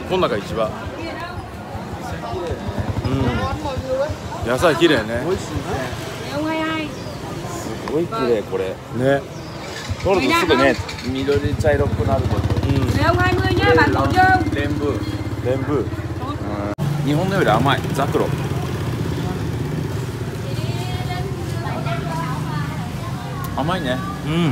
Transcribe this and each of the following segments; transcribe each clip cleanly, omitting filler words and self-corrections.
この中一番。野菜綺麗ね。 美味しいね。すごい綺麗これ。 ね。 取るとすぐね、緑茶色くなるけど。レンブー。 レンブー。 日本のより甘い。ザクロ。甘いね。 うん。うん。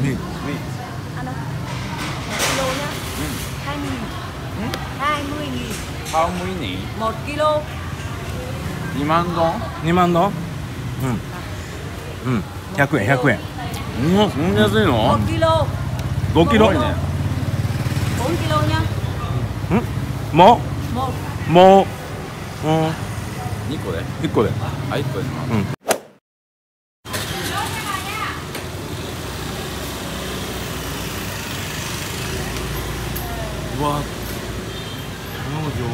ハムイニ。 1 kg. 2万丼。 2万の？うん。うん。100円100円。 そんな安いの 1 kg. 5キロ。 4 kg nha. も 1. うもう 2個で 1個で。 あ、1個でうん。うわ、卵上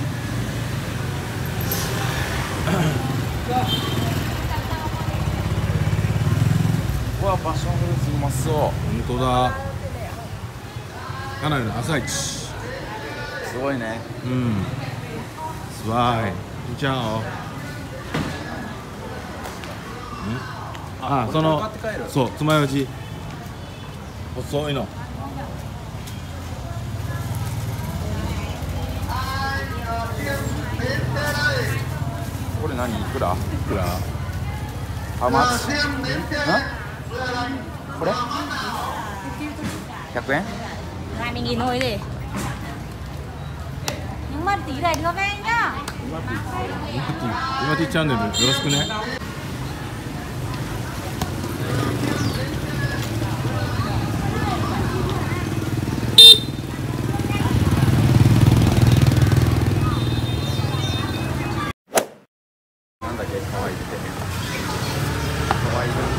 うわ、パッションフルーツうまそう。 本当だ。かなりの朝市。 すごいね。 うん。すごい。じゃあ。あ、そのそう、爪楊枝細いの。 これ何いくら？ いくら？ ハマチ？これ？100円 20.000 thôi đi. Nhưng mà tí này đưa về nhá. 今ティチャンネルよろしくね。 なんだっけ、かわいいって。かわいいな。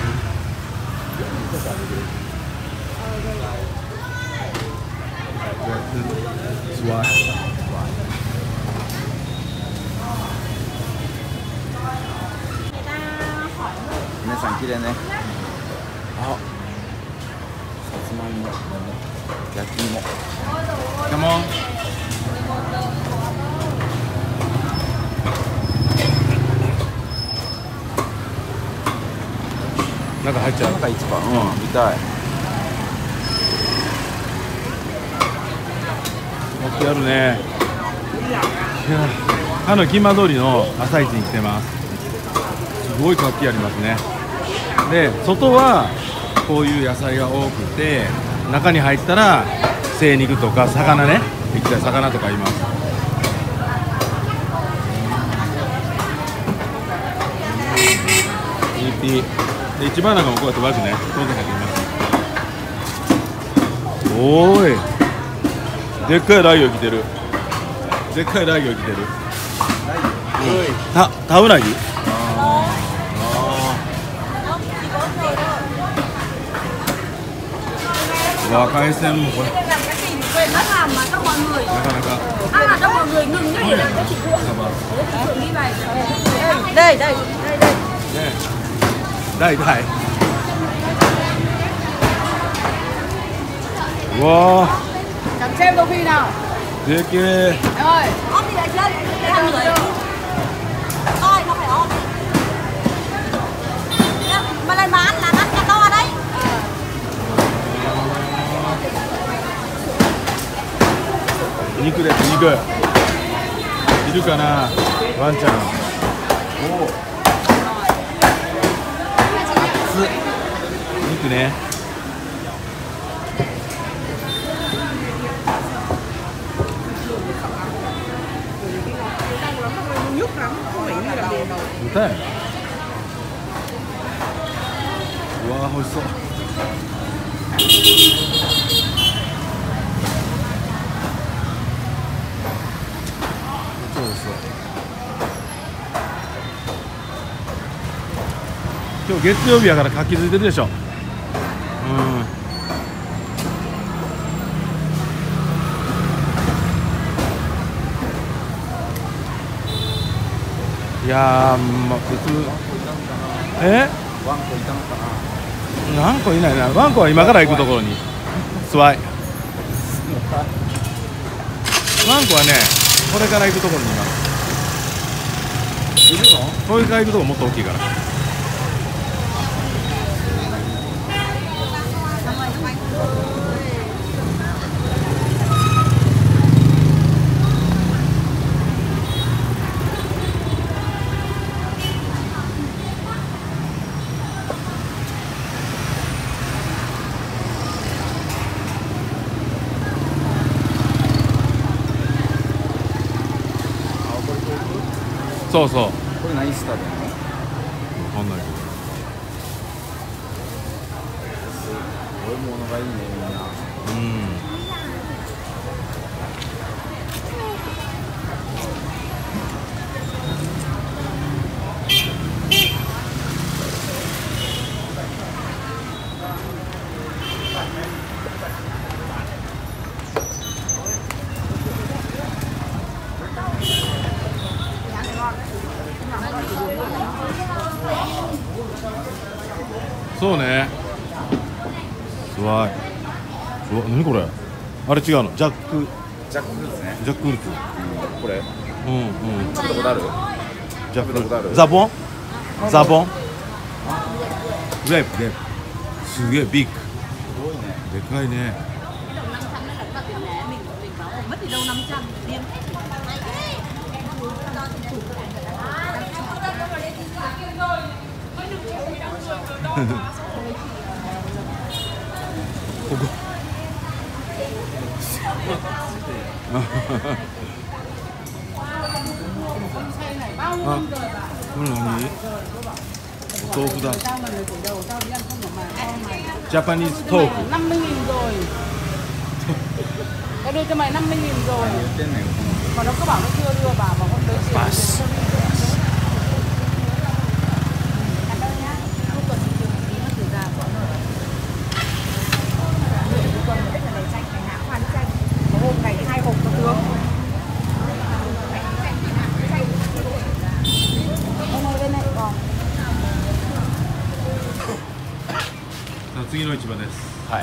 すごい。 皆さん綺麗ね。あ、さつまいも、焼き芋。 カモン。中入っちゃう。 中一番、見たい。 活気あるね。いや、かの金馬通りの朝市に来てます。すごい活気ありますね。で、外はこういう野菜が多くて、中に入ったら精肉とか魚ね、生きた魚とかいます。いいで、一番中もこうやってバジね、当然入ってきます。おーい、でっかいライオ来てる。でっかいライオ来てる。タウナギ？海鮮もこれ。 Nó làm mà cho mọi người. なかなか。 Ăn là cho mọi người ngừng cái gì là cho chị Phượng. Phượng đi này. Đây, đây, đây, đây. ね、大大。うわあ。 Chẳng xem đâu khi nào. でけえ。 Em ơi, ốp đi lại trên. Để làm người. Thôi, nó phải ốp. Mà lên bán là ăn cho to đấy. 肉です、肉。いるかな、ワンちゃん。おお。熱っ。肉ね。豚やな。うわー、美味しそう。そうです。今日月曜日やから活気づいてるでしょ。いやー、まあ、普通。 ワンコいたのかな。 ワンコいないな。ワンコは今から行くところに。スワイ。 ワンコはね、これから行くところにいます。 いるの？ これから行くところもっと大きいから。そうそう。 これ何スタートなの？ わかんないけど。 すごいものがいいね、みんな。 うん。そうね。すごい。うわ、何これ。あれ違うの。ジャックジャックフルーツね。 ジャックフルーツ。 これ。 うんうん。 食べたことある？ ジャックフル食べたことある？ ーツ。ザボンザボングレープグレープ。すげえビッグ。 すごいね。 でかいね。 mất thì đâu 500 riêng ここあ、これ何？お豆腐だ。ジャパニーズ豆腐。 50.000 rồi. Tao đưa cho mày 50.000 rồi. Mà nó cứ bảo nó chưa đưa vào mà không đưa tiền. Pass. Cảm ơn nhá. Cuối tuần thì trường tí nó thử ra của nó. Cuối tuần biết là đầy chanh, ngày nào cũng ăn chanh. Có hôm ngày 2 hộp có tướng. Ông ơi bên này còn. 次の市場です。 はい。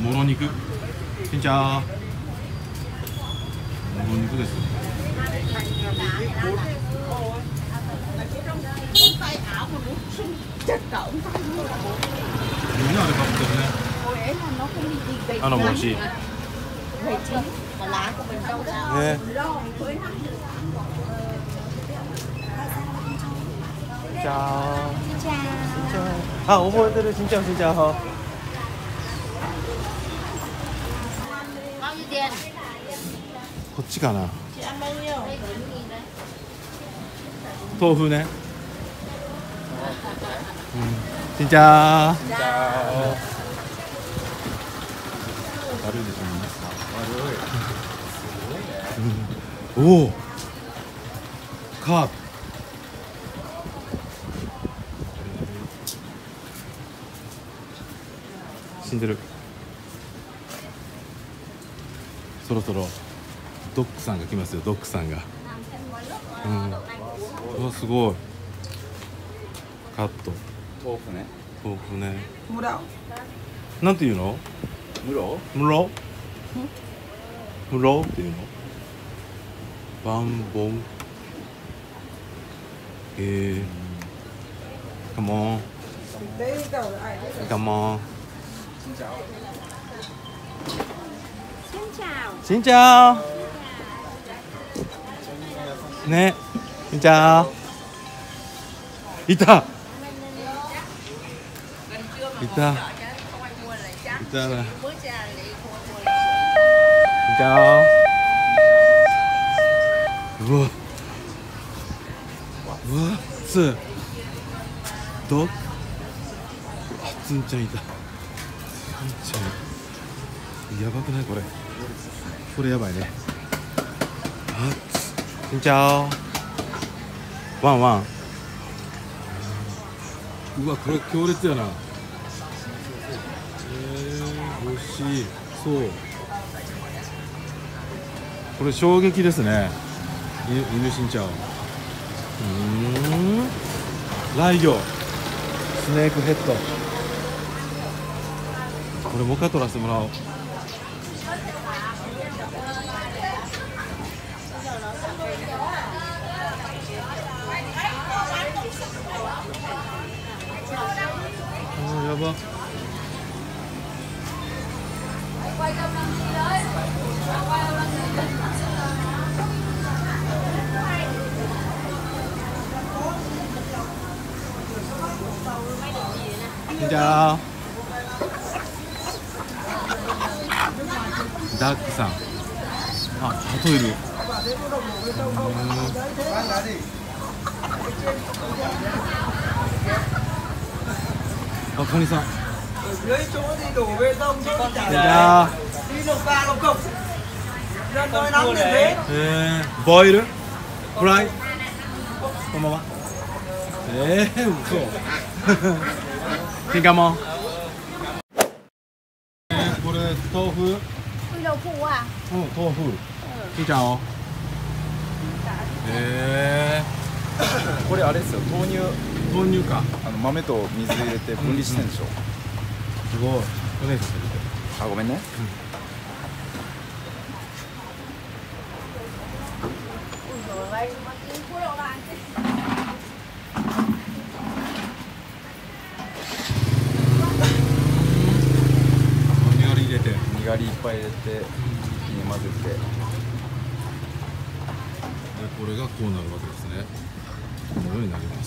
もろ肉。しんちゃん。もろ肉です。みんなあれかぶってるね。あの帽子。ね。じゃあ。あ、覚えてる。しんちゃん、しんちゃん。こっちかな。豆腐ね。しんちゃん。悪いでしょみんな。おお。カープ。死んでる。そろそろドックさんが来ますよ。ドックさんが。うわ、すごい。カット。 豆腐ね。 豆腐ね。 ムラ。 なんていうの？ ムロ？ ムロ？ムロっていうの？バンボン。Come on. Come on. Xin chào. Xin chào. 네. Xin chào. 있다. 있다. 있잖아. Xin chào. 우와. 우와. 스. 덕. 진짜 있다. 진짜. やばくないこれ。これやばいね。あ、しんちゃお。ワンワン。うわ、これ強烈やな。美味しい。そう。これ衝撃ですね。犬しんちゃお。ライギョ。スネークヘッド。これもう一回取らせてもらおう。やば。じゃあダックさん。あ、ハトいる。あ、カニさん。 dưới chỗ thì đổ bê tông thôi chả 야. đi lục ba lục cục lên đôi nóng như thế 보이ル? 프라이? こんばんは。嘘。ピカモン。これ豆腐？ 豆腐啊。 豆腐。ピちゃんを。 これあれですよ。豆乳。 豆乳か。 豆と水入れて分離してんでしょ。 すごい。お姉さん。 あ、ごめんね。 にがり入れて。 にがりいっぱい入れて、一気に混ぜて。 で、これがこうなるわけですね。このようになります。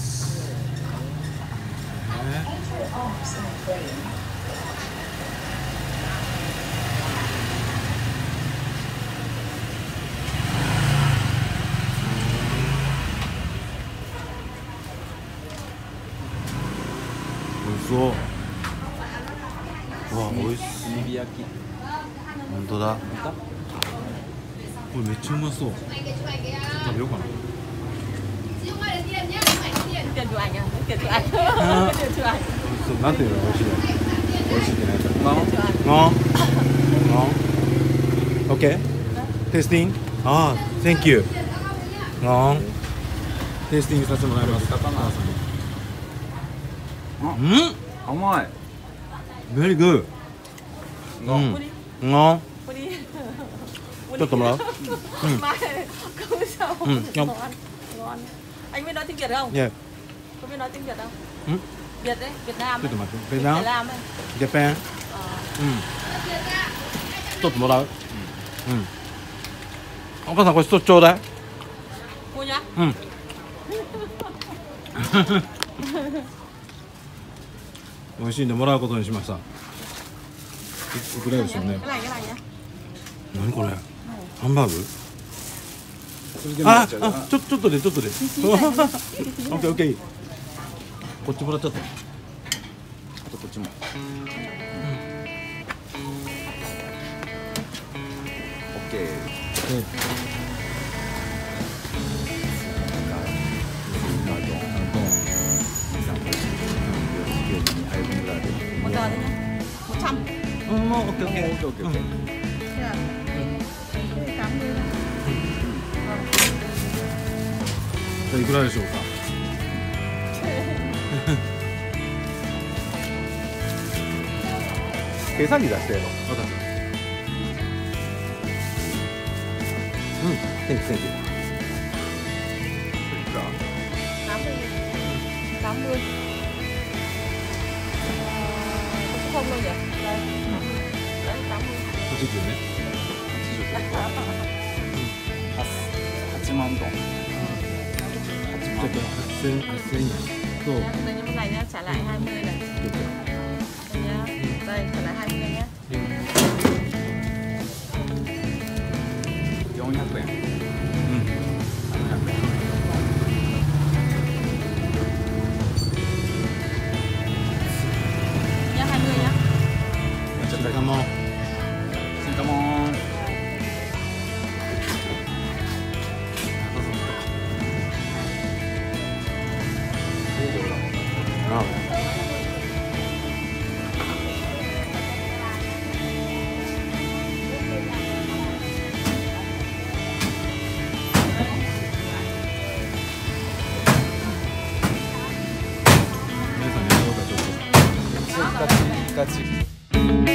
美味しそう。うわ、美味しい。 炭火焼き。 本当だ。これめっちゃうまそう。食べようかな。 tiền của anh à? Tiền của anh. Tiền của anh. そう、なんていうの美味しいの。美味しいってないから。 ngon ngon OK testing ああ thank you ngon テイスティングさせてもらいます。 甘い。 Very good うんうんちょっともらう Không sao. Ừ, không. Ngon. Ngon. Anh biết nói tiếng Việt không? いや Có biết nói tiếng Việt không? Ừ. Việt đấy, Việt Nam ちょっ ấy. と待ってベ Việt ナ Nam ấy. ジャパン Ờ. うんちょっともらううんお母さんこれ一つちょうだい Mua nhá. うん美味しいんでもらうことにしましたいくらでしょうね Cái này nhá. 何これハンバーグそれでもらあっちゃうあちょっとでちょっとでオッケーオッケーこっちもらっちゃったあとこっちもオッケー2杯分ぐらいで Một tờ thôi nhá. 100. うんもうオッケーオッケーオッケーオッケーオッケー 80. じゃあいくらでしょうか計算機出してやろう分かったうんセンキセンキ 80. 80. Có không đâu nhỉ? Đây. Đấy, 80. 80ね 8万トンちょっと8000円と Nhá, đây như cái này nhá, trả lại 20 này. Đây nhá. Đây, trả lại 20 nhá. 400円 Nhá, 20 nhá. ちょっともシンカモン皆さんにどうかちょっとガチガチ